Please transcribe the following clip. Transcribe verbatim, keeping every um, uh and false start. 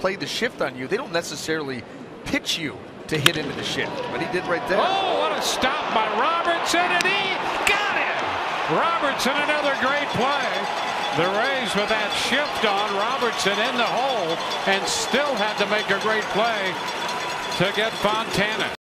play the shift on you, they don't necessarily pitch you to hit into the shift. But he did right there. Oh, what a stop by Robertson, and he got it! Robertson, another great play. The Rays with that shift on, Robertson in the hole, and still had to make a great play to get Fontana.